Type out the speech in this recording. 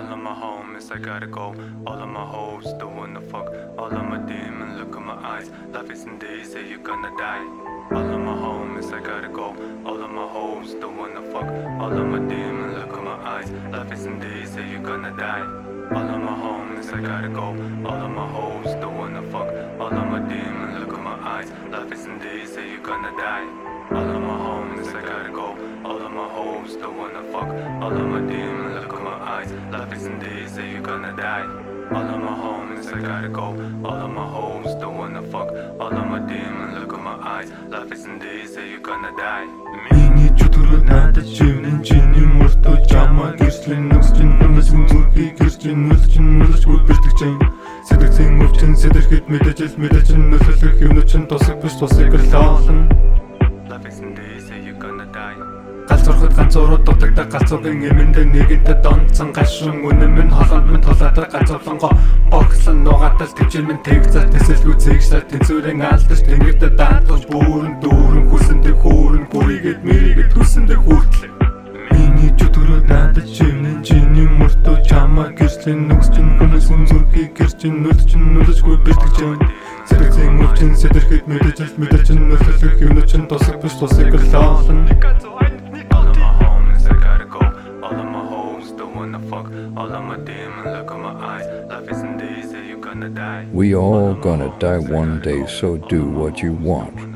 All of my homies, I gotta go. All of my hoes, the one to fuck. All of my demons, look at my eyes. Life isn't easy, you're gonna die. All of my homies, I gotta go. All of my hoes, the one to fuck. All of my demons, look at my eyes. Life isn't easy, you're gonna die. All of my homies, I gotta go. All of my hoes, the one to fuck. All of my demons, look at my eyes. Life isn't easy, you're gonna die. All of my homies, I gotta go. All of my hoes, the one to fuck. All of my demons, look at my eyes. Life isn't easy, you're gonna die. All of my homies, I gotta go. All of my hoes, the one to fuck. All of my demons, look at my eyes. Life isn't easy, you're gonna die. Миний чөтгөрөө надад живнэн чиний мөртөө чамаа гэрчлэн нүсчин нүлс мөрхий гэрчлэн нүлсгүй бэртгчэн сэтгцэн өвчин сэтэрхэд мэдээж нөлөөлөх юмчин тусаг биш тусаг өрлөөлн. Life isn't easy, you're gonna die. Галзуурхад ганцуурууд дутагдаг галзуугийн эмэндээ нэгэнтэ донцсон гашин үнэн минь холонд минь тулаадаг ганцууланго бокслон нугатал төвчл минь тэгцэл тэсэлгүй цэгшлээ тэнцүүрэн алдаж тэнгэртэ даатгаж дүүрэн хүсэндээ хөөрөн бүрийгэд мэригэд хүсэндээ хүртлээ. Миний чөтгөрөө надад живнэн чиний мөртөө чамаа гэрчлэн нүсчин хүнээс мөрхий гэрчин нүлсгүй бэртгчэн сэтгцэн өвчин сэтэрхэд мэдээж нөлөөлөх юмчин тусаг биш тусаг өрлөөлн. All of my demons, look at my eyes. Life isn't easy, you're gonna die. We all gonna die one day, so do what you want.